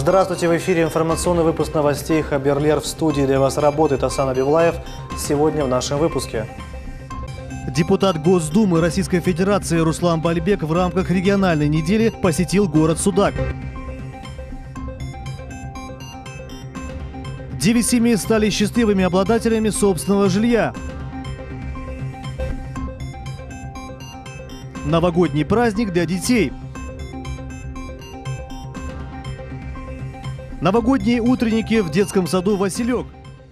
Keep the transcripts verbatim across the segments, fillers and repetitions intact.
Здравствуйте, в эфире информационный выпуск новостей Хаберлер. В студии для вас работает Асан Абивлаев. Сегодня в нашем выпуске. Депутат Госдумы Российской Федерации Руслан Бальбек в рамках региональной недели посетил город Судак. Девять семей стали счастливыми обладателями собственного жилья. Новогодний праздник для детей. Новогодние утренники в детском саду «Василек».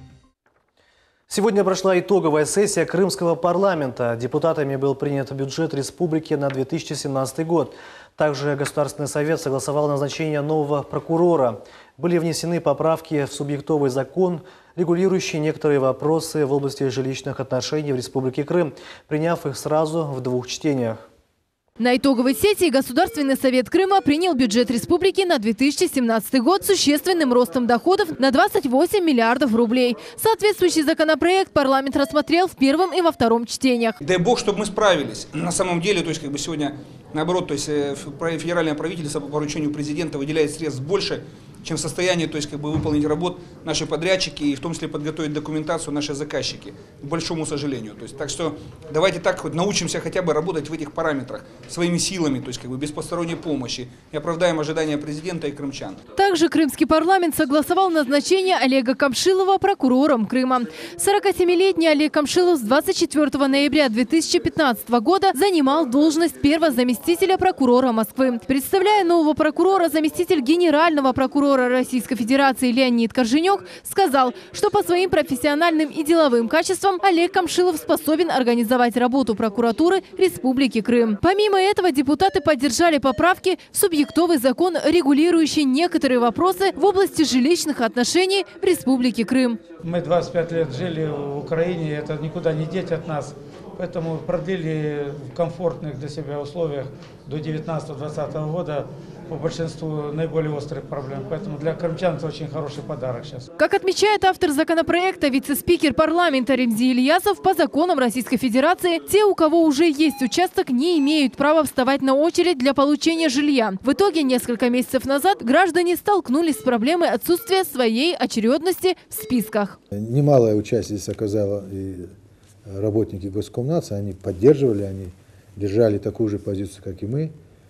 Сегодня прошла итоговая сессия Крымского парламента. Депутатами был принят бюджет республики на две тысячи семнадцатый год. Также Государственный совет согласовал назначение нового прокурора. Были внесены поправки в субъектовый закон, регулирующий некоторые вопросы в области жилищных отношений в Республике Крым, приняв их сразу в двух чтениях. На итоговой сессии Государственный совет Крыма принял бюджет республики на две тысячи семнадцатый год с существенным ростом доходов на двадцать восемь миллиардов рублей. Соответствующий законопроект парламент рассмотрел в первом и во втором чтениях. Дай бог, чтобы мы справились. На самом деле, то есть как бы сегодня наоборот, то есть федеральное правительство по поручению президента выделяет средств больше, чем в состоянии, то есть как бы выполнить работу наши подрядчики и в том числе подготовить документацию наши заказчики, к большому сожалению. То есть, так что давайте так хоть научимся хотя бы работать в этих параметрах своими силами, то есть как бы без посторонней помощи и оправдаем ожидания президента и крымчан. Также крымский парламент согласовал назначение Олега Камшилова прокурором Крыма. сорокасемилетний Олег Камшилов с двадцать четвёртого ноября две тысячи пятнадцатого года занимал должность первого заместителя прокурора Москвы. Представляя нового прокурора, заместитель генерального прокурора Российской Федерации Леонид Корженек сказал, что по своим профессиональным и деловым качествам Олег Камшилов способен организовать работу прокуратуры Республики Крым. Помимо этого, депутаты поддержали поправки в субъектовый закон, регулирующий некоторые вопросы в области жилищных отношений в Республике Крым. Мы двадцать пять лет жили в Украине, это никуда не деть от нас. Поэтому продлили в комфортных для себя условиях до девятнадцатого-двадцатого года по большинству наиболее острых проблем. Поэтому для крымчан это очень хороший подарок сейчас. Как отмечает автор законопроекта, вице-спикер парламента Ремзи Ильясов, по законам Российской Федерации, те, у кого уже есть участок, не имеют права вставать на очередь для получения жилья. В итоге несколько месяцев назад граждане столкнулись с проблемой отсутствия своей очередности в списках. Немалое участие здесь оказало и работники Госкомнадзора, они поддерживали, они держали такую же позицию, как и мы.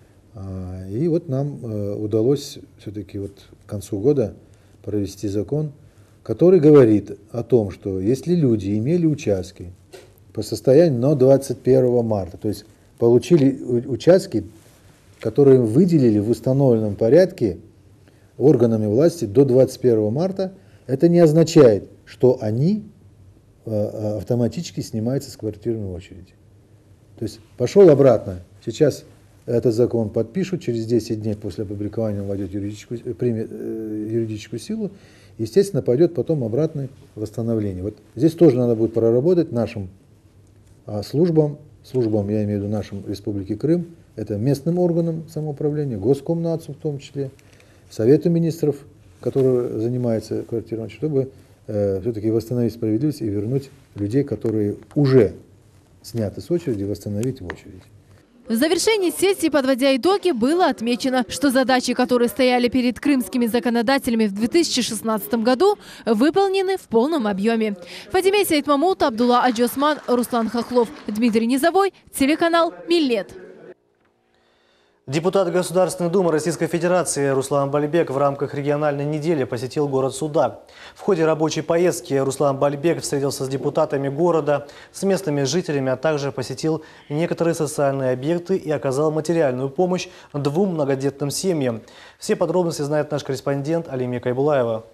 И вот нам удалось все-таки вот к концу года провести закон, который говорит о том, что если люди имели участки по состоянию на двадцать первого марта, то есть получили участки, которые выделили в установленном порядке органами власти до двадцать первого марта, это не означает, что они автоматически снимается с квартирной очереди. То есть пошел обратно. Сейчас этот закон подпишут, через десять дней после опубликования он войдет юридическую, примет юридическую силу. Естественно, пойдет потом обратное восстановление. Вот здесь тоже надо будет проработать нашим а, службам, службам, я имею в виду нашим Республики Крым, это местным органам самоуправления, Госкомнадзору в том числе, Совету министров, который занимается квартирной очередью, чтобы все-таки восстановить справедливость и вернуть людей, которые уже сняты с очереди, восстановить в очередь. В завершении сессии, подводя итоги, было отмечено, что задачи, которые стояли перед крымскими законодателями в две тысячи шестнадцатом году, выполнены в полном объеме. Фатиме Сейтмамут, Абдулла Аджосман, Руслан Хохлов, Дмитрий Низовой, телеканал Миллет. Депутат Государственной Думы Российской Федерации Руслан Бальбек в рамках региональной недели посетил город Судак. В ходе рабочей поездки Руслан Бальбек встретился с депутатами города, с местными жителями, а также посетил некоторые социальные объекты и оказал материальную помощь двум многодетным семьям. Все подробности знает наш корреспондент Алимия Кайбулаева.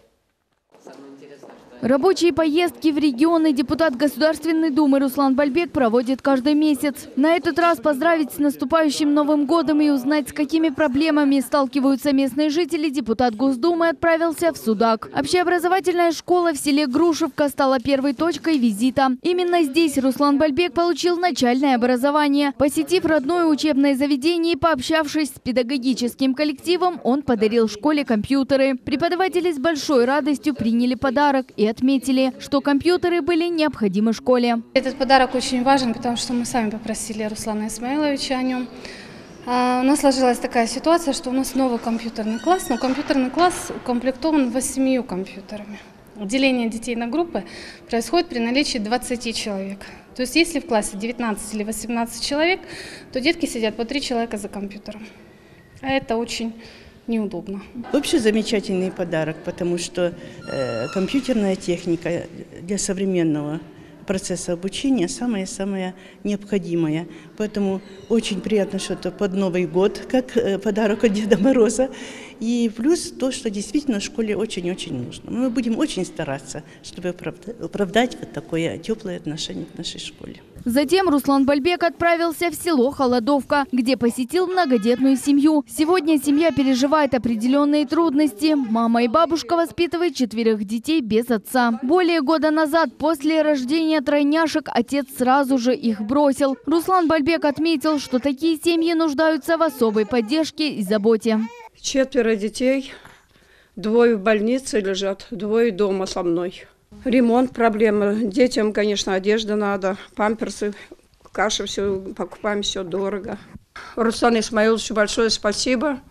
Рабочие поездки в регионы депутат Государственной Думы Руслан Бальбек проводит каждый месяц. На этот раз поздравить с наступающим Новым годом и узнать, с какими проблемами сталкиваются местные жители, депутат Госдумы отправился в Судак. Общеобразовательная школа в селе Грушевка стала первой точкой визита. Именно здесь Руслан Бальбек получил начальное образование. Посетив родное учебное заведение и пообщавшись с педагогическим коллективом, он подарил школе компьютеры. Преподаватели с большой радостью приняли подарок и отметили, что компьютеры были необходимы школе. Этот подарок очень важен, потому что мы сами попросили Руслана Исмаиловича о нем. А, у нас сложилась такая ситуация, что у нас новый компьютерный класс, но компьютерный класс укомплектован восемью компьютерами. Деление детей на группы происходит при наличии двадцати человек. То есть если в классе девятнадцать или восемнадцать человек, то детки сидят по три человека за компьютером. А это очень неудобно. Вообще замечательный подарок, потому что э, компьютерная техника для современного процесса обучения самая-самая необходимая. Поэтому очень приятно, что это под Новый год, как э, подарок от Деда Мороза. И плюс то, что действительно в школе очень-очень нужно. Мы будем очень стараться, чтобы оправдать вот такое теплое отношение к нашей школе. Затем Руслан Бальбек отправился в село Холодовка, где посетил многодетную семью. Сегодня семья переживает определенные трудности. Мама и бабушка воспитывают четверых детей без отца. Более года назад, после рождения тройняшек, отец сразу же их бросил. Руслан Бальбек отметил, что такие семьи нуждаются в особой поддержке и заботе. Четверо детей, двое в больнице лежат, двое дома со мной. Ремонт проблема. Детям, конечно, одежда надо, памперсы, каши, все покупаем, все дорого. Руслану Исмаиловичу большое спасибо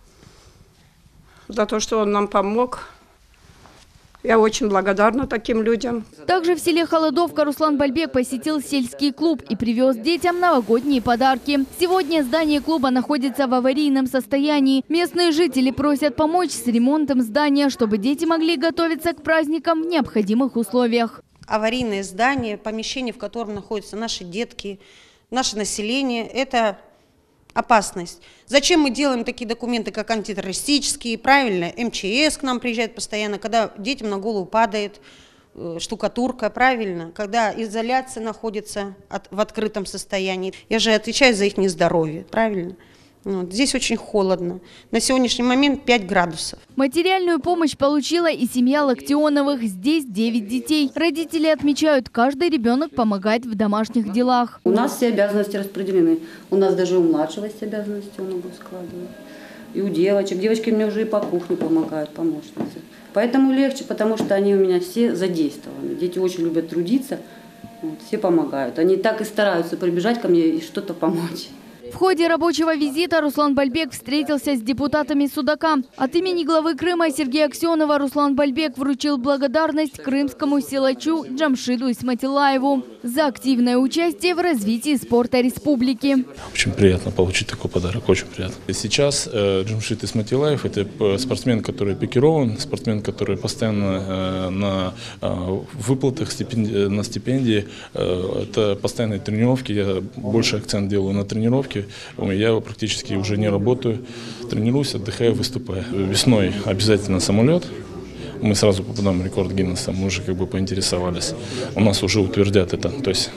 за то, что он нам помог. Я очень благодарна таким людям. Также в селе Холодовка Руслан Бальбек посетил сельский клуб и привез детям новогодние подарки. Сегодня здание клуба находится в аварийном состоянии. Местные жители просят помочь с ремонтом здания, чтобы дети могли готовиться к праздникам в необходимых условиях. Аварийное здание, помещение, в котором находятся наши детки, наше население – это опасность. Зачем мы делаем такие документы, как антитеррористические, правильно, эм че эс к нам приезжает постоянно, когда детям на голову падает э, штукатурка, правильно, когда изоляция находится от, в открытом состоянии. Я же отвечаю за их нездоровье, правильно. Вот. Здесь очень холодно. На сегодняшний момент пять градусов. Материальную помощь получила и семья Локтионовых. Здесь девять детей. Родители отмечают, каждый ребенок помогает в домашних делах. У нас все обязанности распределены. У нас даже у младшего есть обязанности, он его складывает. И у девочек. Девочки мне уже и по кухне помогают, помощницы. Поэтому легче, потому что они у меня все задействованы. Дети очень любят трудиться, вот, все помогают. Они так и стараются прибежать ко мне и что-то помочь. В ходе рабочего визита Руслан Бальбек встретился с депутатами Судака. От имени главы Крыма Сергея Аксенова Руслан Бальбек вручил благодарность крымскому силачу Джамшиду Исматиллаеву за активное участие в развитии спорта республики. Очень приятно получить такой подарок, очень приятно. Сейчас э, Джамшид Исматиллаев – это спортсмен, который пикирован, спортсмен, который постоянно э, на э, выплатах, стипендии, на стипендии. Э, это постоянные тренировки, я больше акцент делаю на тренировки. Я практически уже не работаю, тренируюсь, отдыхаю, выступаю. Весной обязательно самолет. Мы сразу попадаем в рекорд Гиннесса, мы уже как бы поинтересовались. У нас уже утвердят это, то есть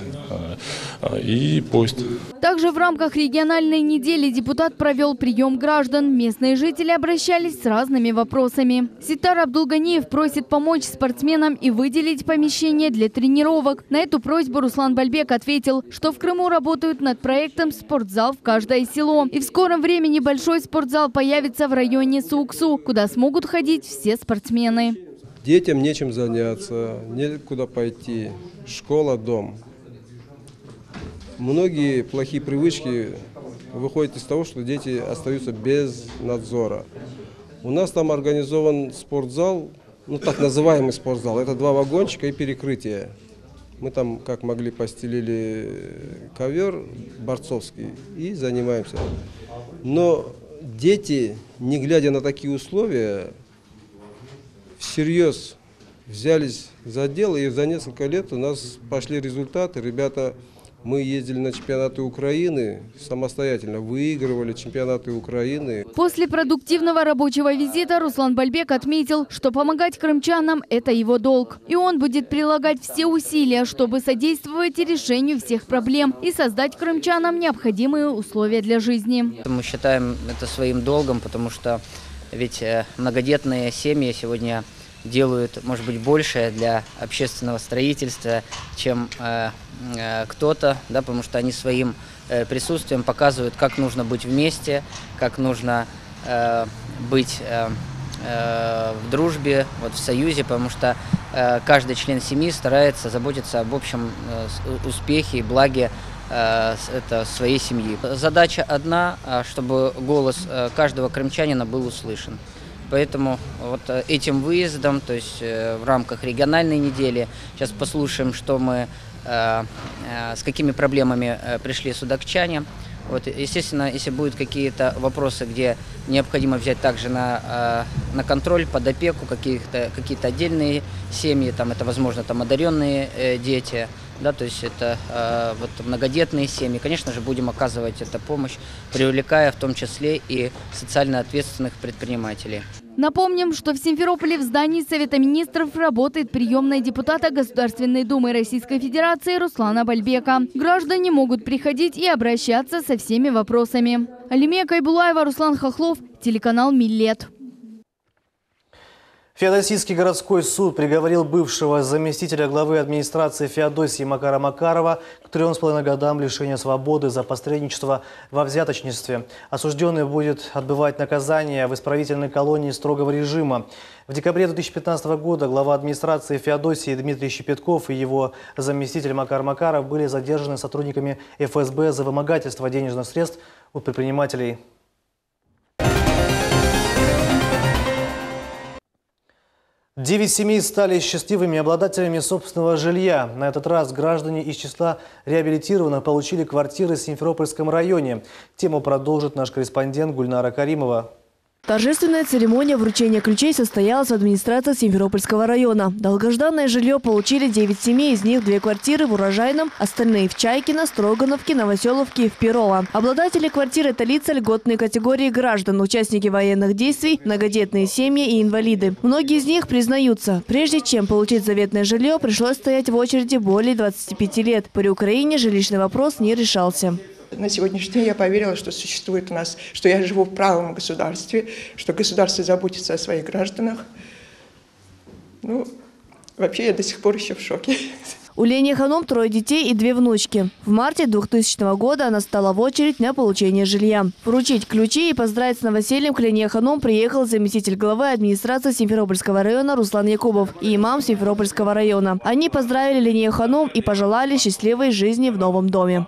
и поезд. Также в рамках региональной недели депутат провел прием граждан. Местные жители обращались с разными вопросами. Ситар Абдулганиев просит помочь спортсменам и выделить помещение для тренировок. На эту просьбу Руслан Бальбек ответил, что в Крыму работают над проектом «Спортзал в каждое село». И в скором времени большой спортзал появится в районе Сууксу, куда смогут ходить все спортсмены. Детям нечем заняться, некуда пойти. Школа, дом. Многие плохие привычки выходят из того, что дети остаются без надзора. У нас там организован спортзал, ну так называемый спортзал. Это два вагончика и перекрытие. Мы там, как могли, постелили ковер борцовский и занимаемся. Но дети, не глядя на такие условия, всерьез взялись за дело, и за несколько лет у нас пошли результаты. Ребята, мы ездили на чемпионаты Украины самостоятельно, выигрывали чемпионаты Украины. После продуктивного рабочего визита Руслан Бальбек отметил, что помогать крымчанам – это его долг. И он будет прилагать все усилия, чтобы содействовать решению всех проблем и создать крымчанам необходимые условия для жизни. Мы считаем это своим долгом, потому что ведь многодетные семьи сегодня делают, может быть, больше для общественного строительства, чем э, э, кто-то, да, потому что они своим э, присутствием показывают, как нужно быть вместе, как нужно э, быть э, э, в дружбе, вот, в союзе, потому что э, каждый член семьи старается заботиться об общем э, успехе и благе это своей семьи. Задача одна, чтобы голос каждого крымчанина был услышан. Поэтому вот этим выездом, то есть в рамках региональной недели, сейчас послушаем, что мы, с какими проблемами пришли судакчане. Вот, естественно, если будут какие-то вопросы, где необходимо взять также на, на контроль, под опеку какие-то какие-то отдельные семьи, там это, возможно, там одаренные дети, да, то есть это э, вот многодетные семьи, конечно же, будем оказывать эту помощь, привлекая в том числе и социально ответственных предпринимателей. Напомним, что в Симферополе в здании Совета министров работает приемная депутата Государственной Думы Российской Федерации Руслана Бальбека. Граждане могут приходить и обращаться со всеми вопросами. Алимия Кайбулаева, Руслан Хохлов, телеканал Миллет. Феодосийский городской суд приговорил бывшего заместителя главы администрации Феодосии Макара Макарова к трем с половиной годам лишения свободы за посредничество во взяточничестве. Осужденный будет отбывать наказание в исправительной колонии строгого режима. В декабре две тысячи пятнадцатого года глава администрации Феодосии Дмитрий Щепетков и его заместитель Макар Макаров были задержаны сотрудниками эф эс бэ за вымогательство денежных средств у предпринимателей. Девять семей стали счастливыми обладателями собственного жилья. На этот раз граждане из числа реабилитированных получили квартиры в Симферопольском районе. Тему продолжит наш корреспондент Гульнара Каримова. Торжественная церемония вручения ключей состоялась в администрации Симферопольского района. Долгожданное жилье получили девять семей, из них две квартиры в Урожайном, остальные в Чайкино, Строгановке, Новоселовке и в Перово. Обладатели квартир – это лица льготной категории граждан, участники военных действий, многодетные семьи и инвалиды. Многие из них признаются, прежде чем получить заветное жилье, пришлось стоять в очереди более двадцати пяти лет. При Украине жилищный вопрос не решался. На сегодняшний день я поверила, что существует у нас, что я живу в правом государстве, что государство заботится о своих гражданах. Ну, вообще я до сих пор еще в шоке. У Лени Ханом трое детей и две внучки. В марте двухтысячного года она стала в очередь на получение жилья. Вручить ключи и поздравить с новосельем к Лене Ханом приехал заместитель главы администрации Симферопольского района Руслан Якубов и имам Симферопольского района. Они поздравили Лену Ханом и пожелали счастливой жизни в новом доме.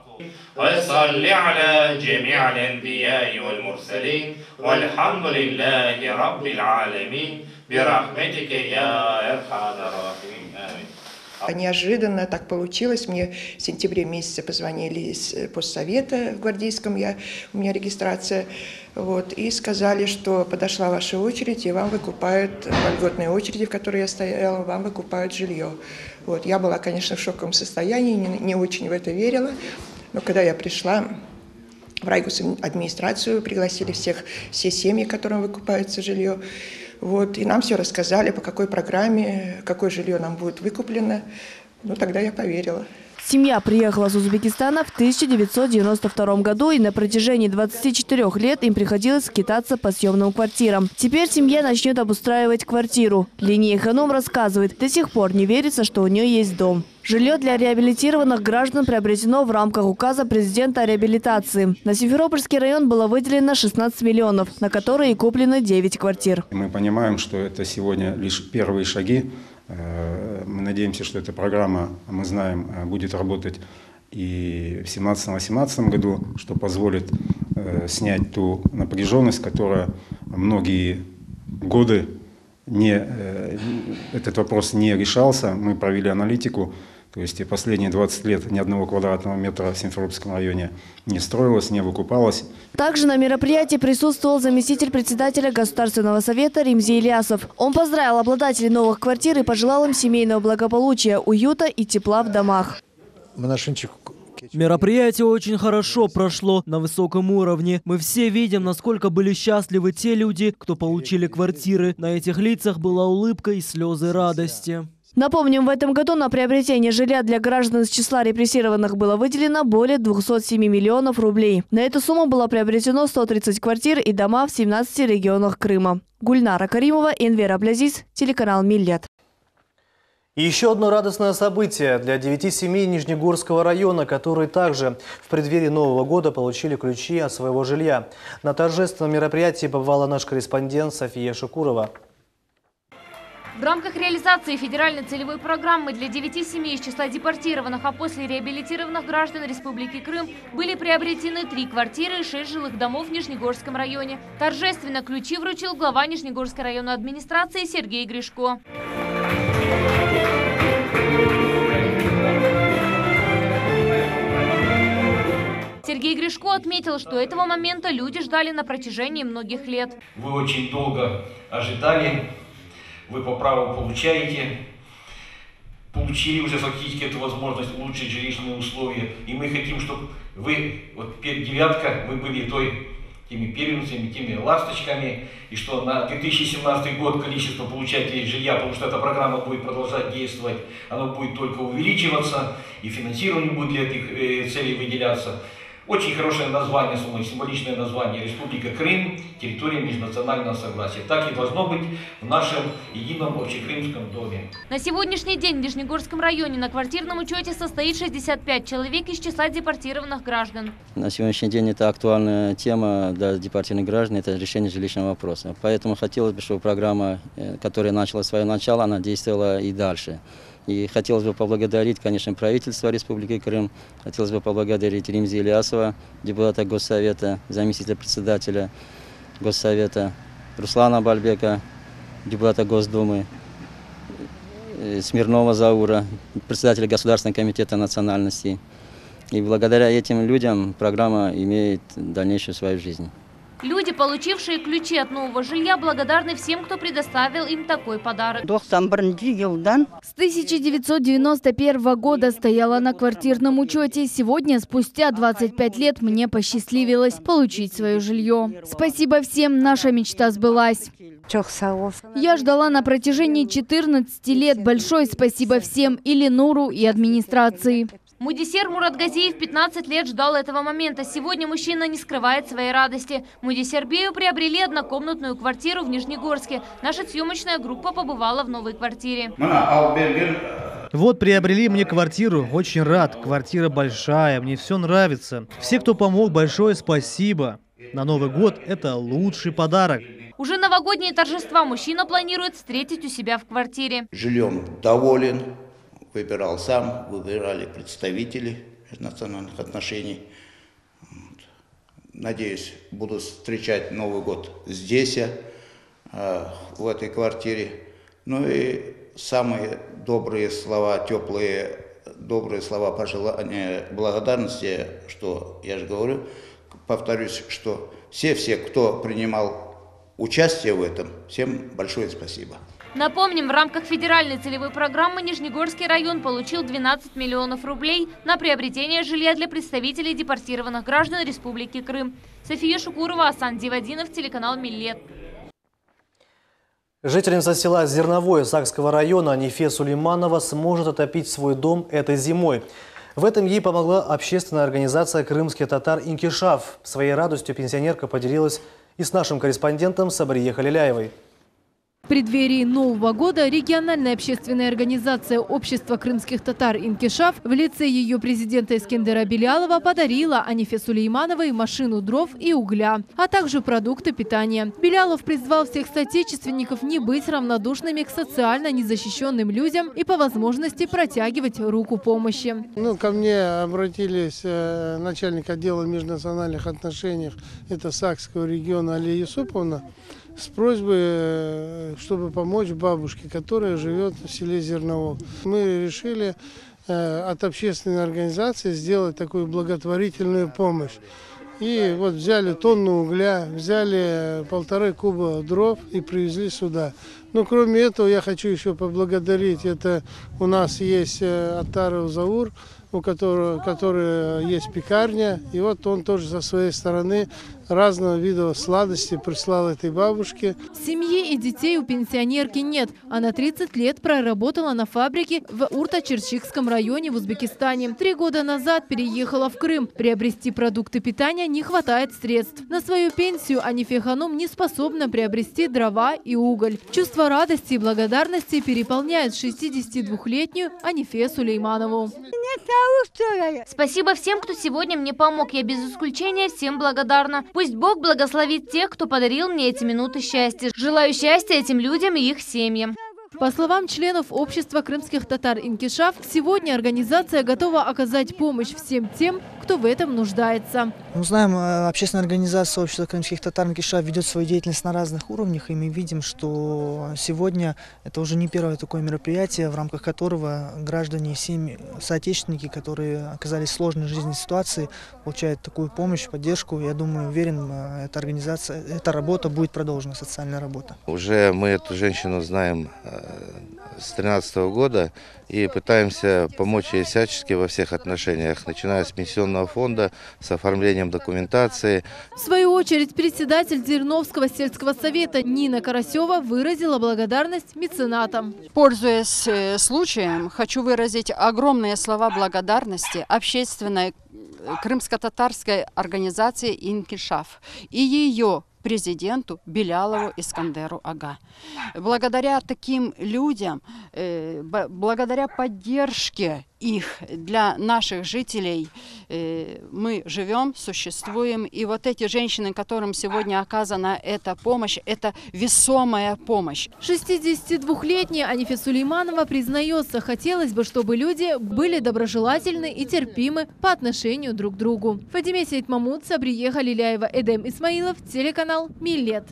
وصل على جميع الأنبياء والمرسلين والحمد لله رب العالمين برحمتك يا أرحم الراحمين آمين. Неожиданно так получилось. Мне в сентябре месяце позвонили из постсовета в Гвардейском, я, у меня регистрация, вот, и сказали, что подошла ваша очередь, и вам выкупают, по льготной очереди, в которой я стояла, вам выкупают жилье. Вот, я была, конечно, в шоковом состоянии, не, не очень в это верила. Но когда я пришла в райгосадминистрацию, пригласили всех, все семьи, которым выкупается жилье, вот, и нам все рассказали, по какой программе, какое жилье нам будет выкуплено. Ну, тогда я поверила. Семья приехала из Узбекистана в тысяча девятьсот девяносто втором году, и на протяжении двадцати четырёх лет им приходилось скитаться по съемным квартирам. Теперь семья начнет обустраивать квартиру. Ления Ханом рассказывает, до сих пор не верится, что у нее есть дом. Жилье для реабилитированных граждан приобретено в рамках указа президента о реабилитации. На Симферопольский район было выделено шестнадцать миллионов, на которые куплены девять квартир. Мы понимаем, что это сегодня лишь первые шаги. Мы надеемся, что эта программа, мы знаем, будет работать и в семнадцатом-восемнадцатом году, что позволит снять ту напряженность, которая многие годы не, этот вопрос не решался. Мы провели аналитику, то есть и последние двадцать лет ни одного квадратного метра в Симферопольском районе не строилось, не выкупалось. Также на мероприятии присутствовал заместитель председателя Государственного совета Римзи Ильясов. Он поздравил обладателей новых квартир и пожелал им семейного благополучия, уюта и тепла в домах. Мероприятие очень хорошо прошло, на высоком уровне. Мы все видим, насколько были счастливы те люди, кто получили квартиры. На этих лицах была улыбка и слезы радости. Напомним, в этом году на приобретение жилья для граждан из числа репрессированных было выделено более двухсот семи миллионов рублей. На эту сумму было приобретено сто тридцать квартир и дома в семнадцати регионах Крыма. Гульнара Каримова, Энвер Аблязиз, телеканал Миллет. И еще одно радостное событие для девяти семей Нижнегорского района, которые также в преддверии Нового года получили ключи от своего жилья. На торжественном мероприятии побывала наш корреспондент София Шукурова. В рамках реализации федеральной целевой программы для девяти семей из числа депортированных, а после реабилитированных граждан Республики Крым были приобретены три квартиры и шесть жилых домов в Нижнегорском районе. Торжественно ключи вручил глава Нижнегорской районной администрации Сергей Гришко. Сергей Гришко отметил, что этого момента люди ждали на протяжении многих лет. Вы очень долго ожидали, вы по праву получаете, получили уже фактически эту возможность улучшить жилищные условия. И мы хотим, чтобы вы, вот девятка, вы были той, теми первенцами, теми ласточками, и что на две тысячи семнадцатый год количество получателей жилья, потому что эта программа будет продолжать действовать, оно будет только увеличиваться, и финансирование будет для этих целей выделяться. Очень хорошее название, символичное название — Республика Крым, территория межнационального согласия. Так и должно быть в нашем едином общекрымском доме. На сегодняшний день в Нижнегорском районе на квартирном учете состоит шестьдесят пять человек из числа депортированных граждан. На сегодняшний день это актуальная тема для депортированных граждан, это решение жилищного вопроса. Поэтому хотелось бы, чтобы программа, которая начала свое начало, она действовала и дальше. И хотелось бы поблагодарить, конечно, правительство Республики Крым, хотелось бы поблагодарить Римзи Ильясова, депутата Госсовета, заместителя председателя Госсовета, Руслана Бальбека, депутата Госдумы, Смирнова Заура, председателя Государственного комитета национальностей. И благодаря этим людям программа имеет дальнейшую свою жизнь. Люди, получившие ключи от нового жилья, благодарны всем, кто предоставил им такой подарок. С тысяча девятьсот девяносто первого года стояла на квартирном учете. Сегодня, спустя двадцать пять лет, мне посчастливилось получить свое жилье. Спасибо всем, наша мечта сбылась. Я ждала на протяжении четырнадцати лет. Большое спасибо всем, и Ленуру, и администрации. Мудисер Муратгазиев пятнадцать лет ждал этого момента. Сегодня мужчина не скрывает своей радости. Мудисербею приобрели однокомнатную квартиру в Нижнегорске. Наша съемочная группа побывала в новой квартире. Вот приобрели мне квартиру. Очень рад. Квартира большая. Мне все нравится. Все, кто помог, большое спасибо. На Новый год это лучший подарок. Уже новогодние торжества мужчина планирует встретить у себя в квартире. Жильем доволен. Выбирал сам, выбирали представители национальных отношений. Надеюсь, буду встречать Новый год здесь, в этой квартире. Ну и самые добрые слова, теплые, добрые слова пожелания, благодарности, что я же говорю, повторюсь, что все-все, кто принимал участие в этом, всем большое спасибо. Напомним, в рамках федеральной целевой программы Нижнегорский район получил двенадцать миллионов рублей на приобретение жилья для представителей депортированных граждан Республики Крым. София Шукурова, Асан Дивадинов, телеканал Миллет. Жительница села Зерновое Сакского района Анифе Сулейманова сможет отопить свой дом этой зимой. В этом ей помогла общественная организация крымских татар «Инкишаф». Своей радостью пенсионерка поделилась и с нашим корреспондентом Сабрие Халиляевой. В преддверии Нового года региональная общественная организация общества крымских татар «Инкишаф» в лице ее президента Эскендера Белялова подарила Анифе Сулеймановой машину дров и угля, а также продукты питания. Белялов призвал всех соотечественников не быть равнодушными к социально незащищенным людям и по возможности протягивать руку помощи. Ну, ко мне обратились э, начальник отдела межнациональных отношений, это Сакского региона Алия Юсуповна, с просьбой, чтобы помочь бабушке, которая живет в селе Зерновое. Мы решили э, от общественной организации сделать такую благотворительную помощь. И вот взяли тонну угля, взяли полторы куба дров и привезли сюда. Но кроме этого я хочу еще поблагодарить. Это у нас есть Аттаров Заур, у которого, который есть пекарня. И вот он тоже со своей стороны разного вида сладости прислал этой бабушке. Семьи и детей у пенсионерки нет. Она тридцать лет проработала на фабрике в Урта-Черчикском районе в Узбекистане. Три года назад переехала в Крым. Приобрести продукты питания не хватает средств. На свою пенсию Анифе Ханум не способна приобрести дрова и уголь. Чувство радости и благодарности переполняет шестидесятидвухлетнюю Анифе Сулейманову. Спасибо всем, кто сегодня мне помог. Я без исключения всем благодарна. Пусть Бог благословит тех, кто подарил мне эти минуты счастья. Желаю счастья этим людям и их семьям. По словам членов общества крымских татар «Инкишаф», сегодня организация готова оказать помощь всем тем, кто в этом нуждается. Мы знаем, общественная организация общества крымских татар «Инкишаф» ведет свою деятельность на разных уровнях, и мы видим, что сегодня это уже не первое такое мероприятие, в рамках которого граждане и семьи, соотечественники, которые оказались в сложной жизненной ситуации, получают такую помощь, поддержку. Я думаю, уверен, эта организация, эта работа будет продолжена, социальная работа. Уже мы эту женщину знаем с две тысячи тринадцатого года и пытаемся помочь ей всячески во всех отношениях, начиная с пенсионного фонда, с оформлением документации. В свою очередь, председатель Зерновского сельского совета Нина Карасева выразила благодарность меценатам. Пользуясь случаем, хочу выразить огромные слова благодарности общественной крымско-татарской организации «Инкишаф» и ее президенту Белялову Искандеру Ага. Благодаря таким людям, э, благодаря поддержке их для наших жителей, э, мы живем, существуем. И вот эти женщины, которым сегодня оказана эта помощь, это весомая помощь. шестидесятидвухлетняя Анифа Сулейманова признается, хотелось бы, чтобы люди были доброжелательны и терпимы по отношению друг к другу. Фатиме Сейтмамуд, Сабрие Халиляева, Эдем Исмаилов, телеканал Миллет.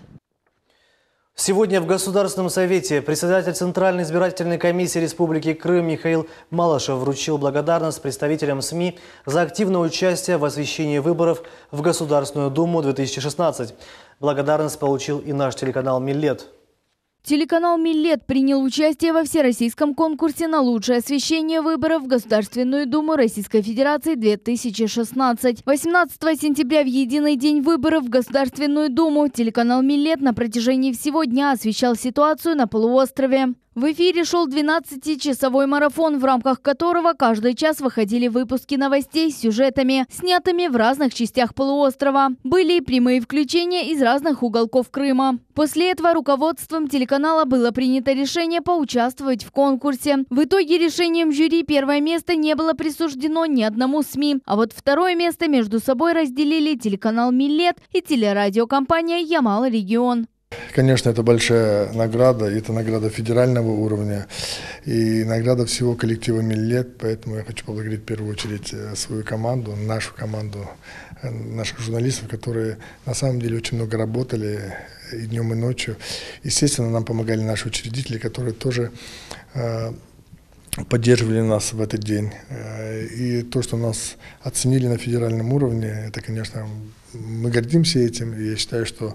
Сегодня в Государственном совете председатель Центральной избирательной комиссии Республики Крым Михаил Малышев вручил благодарность представителям СМИ за активное участие в освещении выборов в Государственную Думу две тысячи шестнадцать. Благодарность получил и наш телеканал Миллет. Телеканал «Миллет» принял участие во всероссийском конкурсе на лучшее освещение выборов в Государственную Думу Российской Федерации две тысячи шестнадцать. восемнадцатого сентября в единый день выборов в Государственную Думу телеканал «Миллет» на протяжении всего дня освещал ситуацию на полуострове. В эфире шел двенадцатичасовой марафон, в рамках которого каждый час выходили выпуски новостей с сюжетами, снятыми в разных частях полуострова. Были и прямые включения из разных уголков Крыма. После этого руководством телеканала было принято решение поучаствовать в конкурсе. В итоге решением жюри первое место не было присуждено ни одному СМИ, а вот второе место между собой разделили телеканал «Миллет» и телерадиокомпания «Ямал-Регион». Конечно, это большая награда, это награда федерального уровня и награда всего коллектива «Миллет», поэтому я хочу поблагодарить в первую очередь свою команду, нашу команду, наших журналистов, которые на самом деле очень много работали и днем, и ночью. Естественно, нам помогали наши учредители, которые тоже поддерживали нас в этот день. И то, что нас оценили на федеральном уровне, это, конечно, мы гордимся этим, и я считаю, что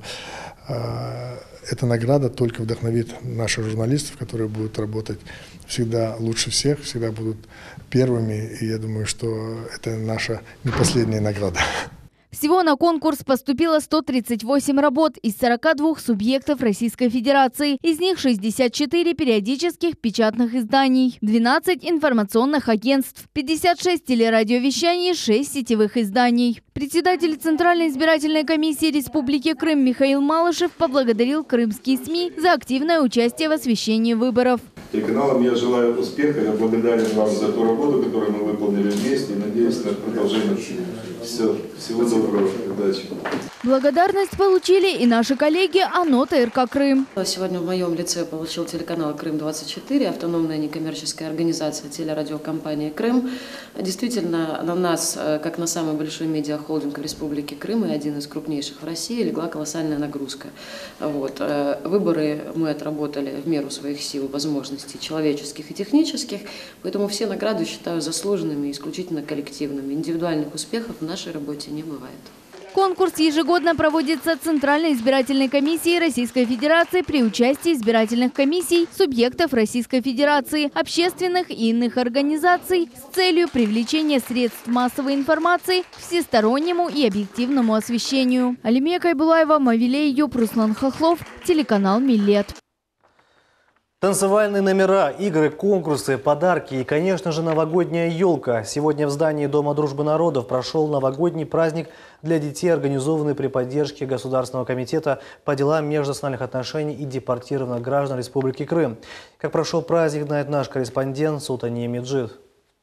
эта награда только вдохновит наших журналистов, которые будут работать всегда лучше всех, всегда будут первыми, и я думаю, что это наша не последняя награда. Всего на конкурс поступило сто тридцать восемь работ из сорока двух субъектов Российской Федерации. Из них шестьдесят четыре периодических печатных изданий, двенадцать информационных агентств, пятьдесят шесть телерадиовещаний, шесть сетевых изданий. Председатель Центральной избирательной комиссии Республики Крым Михаил Малышев поблагодарил крымские СМИ за активное участие в освещении выборов. Телеканалам я желаю успеха, я благодарен вам за ту работу, которую мы выполнили вместе, и надеюсь на продолжение. Все, всего доброго, удачи. Благодарность получили и наши коллеги ОНО ТРК Крым. Сегодня в моем лице получил телеканал Крым двадцать четыре, автономная некоммерческая организация телерадиокомпания Крым. Действительно, на нас, как на самый большой медиахолдинг в Республике Крым и один из крупнейших в России, легла колоссальная нагрузка. Вот. Выборы мы отработали в меру своих сил, возможностей человеческих и технических, поэтому все награды считаю заслуженными и исключительно коллективными. Индивидуальных успехов в нашей работе не бывает. Конкурс ежегодно проводится Центральной избирательной комиссией Российской Федерации при участии избирательных комиссий субъектов Российской Федерации, общественных и иных организаций с целью привлечения средств массовой информации к всестороннему и объективному освещению. Алимия Кайбулаева, Мавилей Юб, Руслан Хохлов, телеканал Миллет. Танцевальные номера, игры, конкурсы, подарки и, конечно же, новогодняя елка. Сегодня в здании Дома дружбы народов прошел новогодний праздник для детей, организованный при поддержке Государственного комитета по делам межнациональных отношений и депортированных граждан Республики Крым. Как прошел праздник, знает наш корреспондент Султания Меджид.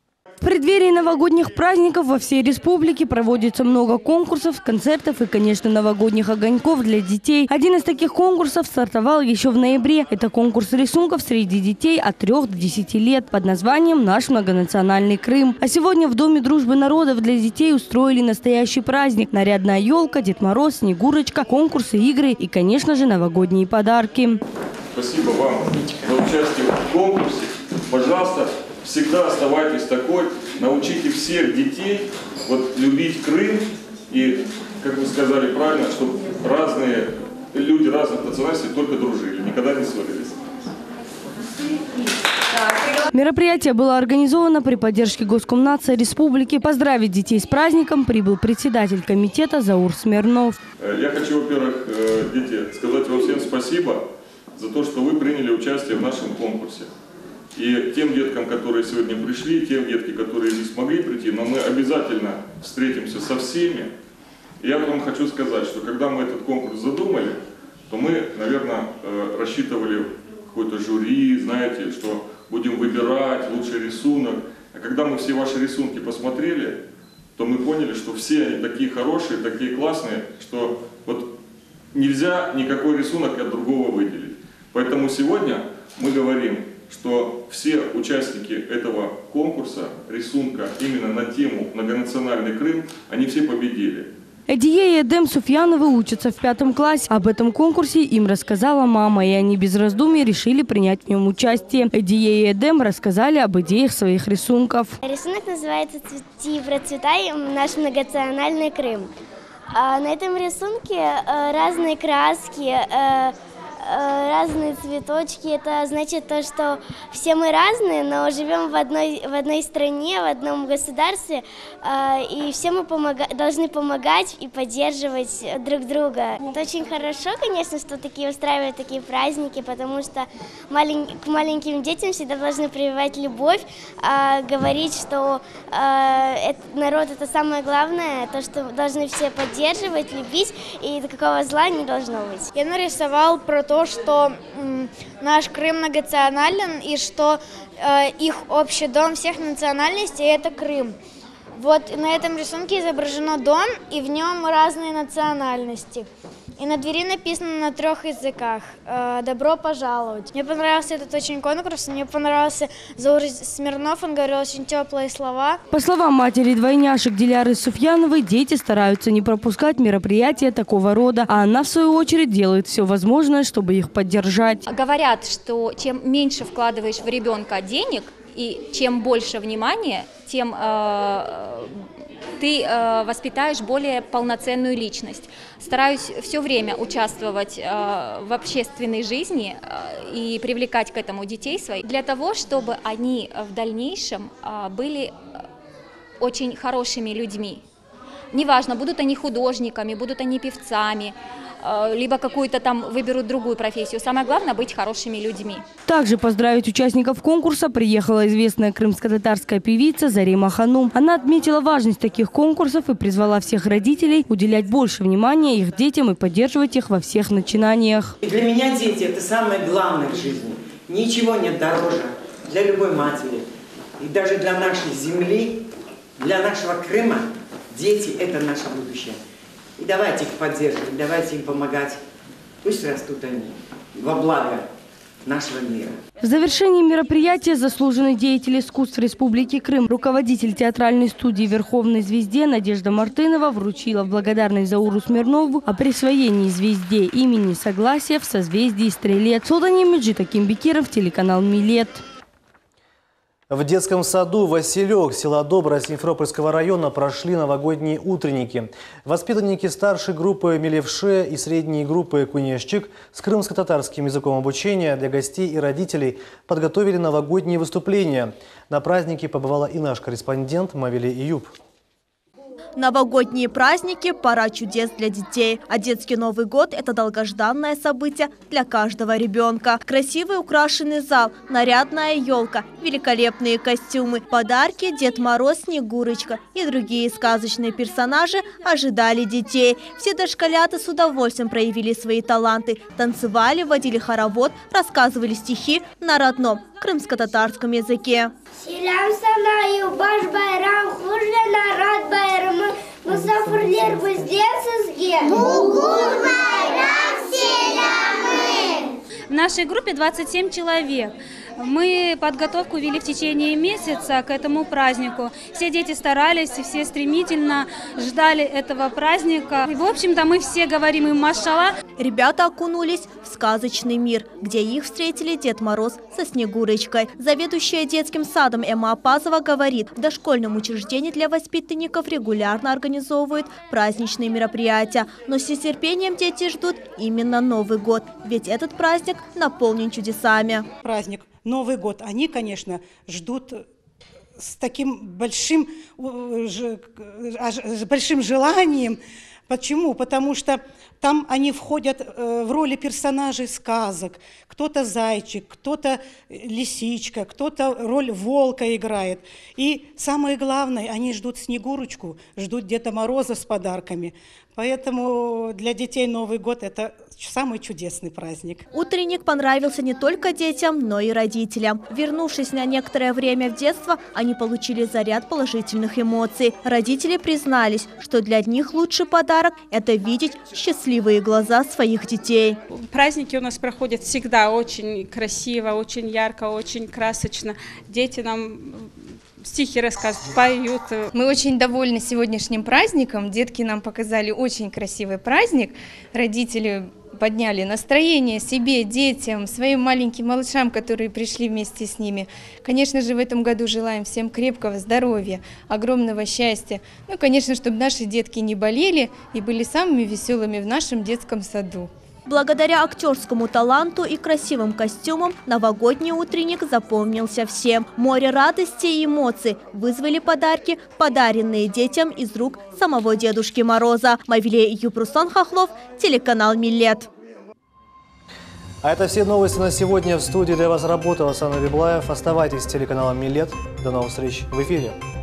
В преддверии новогодних праздников во всей республике проводится много конкурсов, концертов и, конечно, новогодних огоньков для детей. Один из таких конкурсов стартовал еще в ноябре. Это конкурс рисунков среди детей от трёх до десяти лет под названием «Наш многонациональный Крым». А сегодня в Доме дружбы народов для детей устроили настоящий праздник. Нарядная елка, Дед Мороз, Снегурочка, конкурсы, игры и, конечно же, новогодние подарки. Спасибо вам за участие в конкурсе. Пожалуйста, всегда оставайтесь такой, научите всех детей вот, любить Крым и, как вы сказали правильно, чтобы разные люди разных национальностей только дружили, никогда не ссорились. Мероприятие было организовано при поддержке Госкомнадзора Республики. Поздравить детей с праздником прибыл председатель комитета Заур Смирнов. Я хочу, во-первых, дети, сказать вам всем спасибо за то, что вы приняли участие в нашем конкурсе. И тем деткам, которые сегодня пришли, тем деткам, которые не смогли прийти, но мы обязательно встретимся со всеми. И я вам хочу сказать, что когда мы этот конкурс задумали, то мы, наверное, рассчитывали какое-то жюри, знаете, что будем выбирать лучший рисунок. А когда мы все ваши рисунки посмотрели, то мы поняли, что все они такие хорошие, такие классные, что вот нельзя никакой рисунок от другого выделить. Поэтому сегодня мы говорим, что все участники этого конкурса, рисунка именно на тему «Многонациональный Крым», они все победили. Эдие и Эдем Суфьяновы учатся в пятом классе. Об этом конкурсе им рассказала мама, и они без раздумий решили принять в нем участие. Эдие и Эдем рассказали об идеях своих рисунков. Рисунок называется «Цвети и процветай. Наш многонациональный Крым». На этом рисунке разные краски, разные цветочки. Это значит то, что все мы разные, но живем в одной, в одной стране, в одном государстве, и все мы помога- должны помогать и поддерживать друг друга. Это очень хорошо, конечно, что такие устраивают такие праздники, потому что малень- к маленьким детям всегда должны прививать любовь, говорить, что это, народ это самое главное, то, что должны все поддерживать, любить, и такого зла не должно быть. Я нарисовал про то, то, что м, наш Крым многонационален и что э, их общий дом всех национальностей – это Крым. Вот на этом рисунке изображено дом, и в нем разные национальности. И на двери написано на трех языках «Добро пожаловать». Мне понравился этот очень конкурс, мне понравился Заур Смирнов, он говорил очень теплые слова. По словам матери двойняшек Диляры Суфьяновой, дети стараются не пропускать мероприятия такого рода, а она, в свою очередь, делает все возможное, чтобы их поддержать. Говорят, что чем меньше вкладываешь в ребенка денег и чем больше внимания, тем э, ты э, воспитаешь более полноценную личность. Стараюсь все время участвовать э, в общественной жизни э, и привлекать к этому детей своих, для того, чтобы они в дальнейшем э, были очень хорошими людьми. Неважно, будут они художниками, будут они певцами, либо какую-то там выберут другую профессию. Самое главное – быть хорошими людьми. Также поздравить участников конкурса приехала известная крымско-татарская певица Зарима Ханум. Она отметила важность таких конкурсов и призвала всех родителей уделять больше внимания их детям и поддерживать их во всех начинаниях. Для меня дети – это самое главное в жизни. Ничего нет дороже для любой матери. И даже для нашей земли, для нашего Крыма дети – это наше будущее. И давайте их поддерживать, давайте им помогать. Пусть растут они во благо нашего мира. В завершении мероприятия заслуженный деятель искусств Республики Крым, руководитель театральной студии «Верховной звезде» Надежда Мартынова вручила в благодарность Зауру Смирнову о присвоении звезде имени Согласия в созвездии Стрелец. Султания Меджита Кимбекиров, телеканал Милет. В детском саду «Василек» села Добрая Симферопольского района прошли новогодние утренники. Воспитанники старшей группы «Мелевше» и средней группы «Кунешчик» с крымско-татарским языком обучения для гостей и родителей подготовили новогодние выступления. На празднике побывала и наш корреспондент Мавили Июб. Новогодние праздники – пора чудес для детей. А детский Новый год – это долгожданное событие для каждого ребенка. Красивый украшенный зал, нарядная елка, великолепные костюмы, подарки, Дед Мороз, Снегурочка и другие сказочные персонажи ожидали детей. Все дошколята с удовольствием проявили свои таланты. Танцевали, водили хоровод, рассказывали стихи на родном крымско-татарском языке. Selam sana баш байрам, хужлена рад байрамы, мусафирлер бізден сізге. Бугур байрам селямы. В нашей группе двадцать семь человек. Мы подготовку вели в течение месяца к этому празднику. Все дети старались, все стремительно ждали этого праздника. И, в общем-то, мы все говорим им машалла. Ребята окунулись в сказочный мир, где их встретили Дед Мороз со Снегурочкой. Заведующая детским садом Эмма Апазова говорит, в дошкольном учреждении для воспитанников регулярно организовывают праздничные мероприятия. Но с нетерпением дети ждут именно Новый год, ведь этот праздник наполнен чудесами. Праздник Новый год они, конечно, ждут с таким большим, с большим желанием. Почему? Потому что там они входят в роли персонажей сказок. Кто-то зайчик, кто-то лисичка, кто-то роль волка играет. И самое главное, они ждут Снегурочку, ждут Деда Мороза с подарками. Поэтому для детей Новый год – это самый чудесный праздник. Утренник понравился не только детям, но и родителям. Вернувшись на некоторое время в детство, они получили заряд положительных эмоций. Родители признались, что для них лучший подарок – это видеть счастливые глаза своих детей. Праздники у нас проходят всегда очень красиво, очень ярко, очень красочно. Дети нам стихи рассказывают, поют. Мы очень довольны сегодняшним праздником. Детки нам показали очень красивый праздник. Родители подняли настроение себе, детям, своим маленьким малышам, которые пришли вместе с ними. Конечно же, в этом году желаем всем крепкого здоровья, огромного счастья. Ну, конечно, чтобы наши детки не болели и были самыми веселыми в нашем детском саду. Благодаря актерскому таланту и красивым костюмам новогодний утренник запомнился всем. Море радости и эмоций вызвали подарки, подаренные детям из рук самого Дедушки Мороза. Мавиле Юпрусон Хохлов, телеканал Милет. А это все новости на сегодня. В студии для вас работал Асан Библаев. Оставайтесь с телеканалом Милет. До новых встреч в эфире.